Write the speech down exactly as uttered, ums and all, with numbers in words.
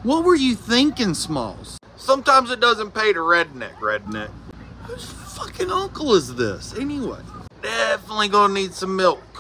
What were you thinking, Smalls? Sometimes it doesn't pay to redneck, redneck. Whose fucking uncle is this, anyway? Definitely gonna need some milk.